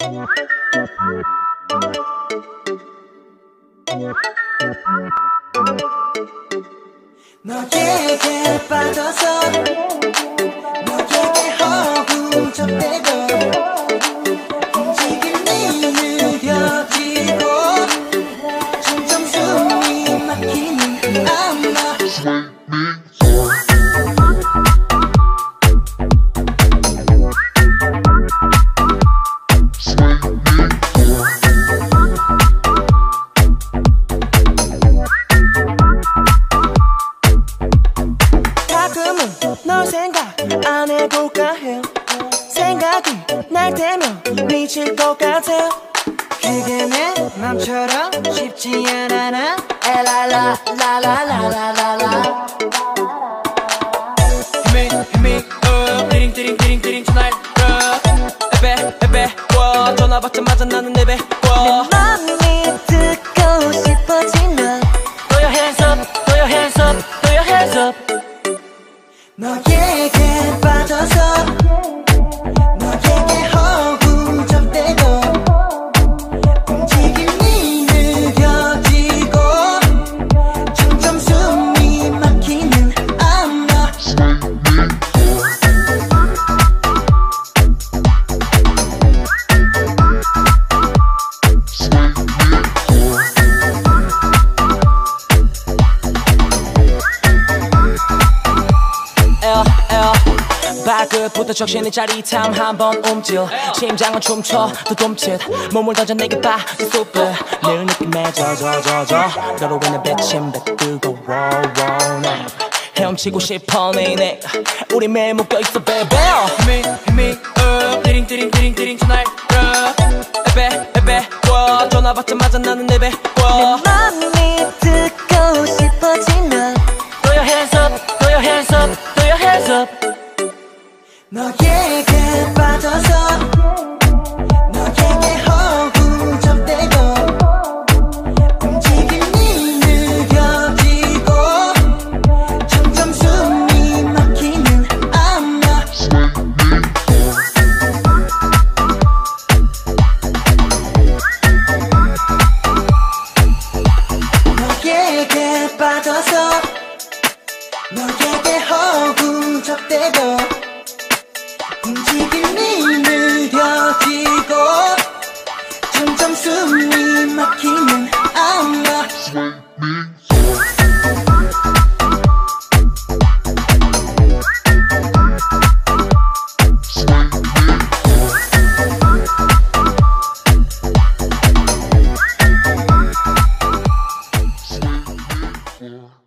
너에게 빠져서 너에게 허우적대고 움직임이 느려지고 점점 숨이 막히는 아마 널 생각 안 해볼까 해. 생각이 날 때면 미칠 것 같아. 그게 내 맘처럼 쉽지 않아 나. 엘랄라라라라라라라. Hit me up 띠링 띠링 띠링 띠링 tonight 에베 에베 워 전화 받자마자 나는 내배 워 내 맘이 듣고 싶어지면 Throw your hands up Throw your hands up Throw your hands up 너에게 빠져서 너에게 허우적대고 움직임이 느려지고 점점 숨이 막히는 아마 발끝부터 적신의 짜릿함 한번 움찔 심장은 춤춰 또 둠칫 몸을 던져 내게 봐 이 숲을 늘 느낌에 젖어 너로 인해 배침 배 뜨거워 헤엄치고 싶어 내내 우리 매일 묶여있어 baby Hit me up 띠링 띠링 띠링 띠링 tonight 에베 에베 워 전화 받자마자 나는 내배 워 내 맘이 듣고 싶어지면 Throw your hands up Throw your hands up Throw your hands up 너에게 빠져서 너에게 허우적대고 움직임이 느려지고 점점 숨이 막히는 아마 너에게 빠져서 너에게 허우적대고 움직임이 느려지고 점점 숨이 막히는 아마 Yeah.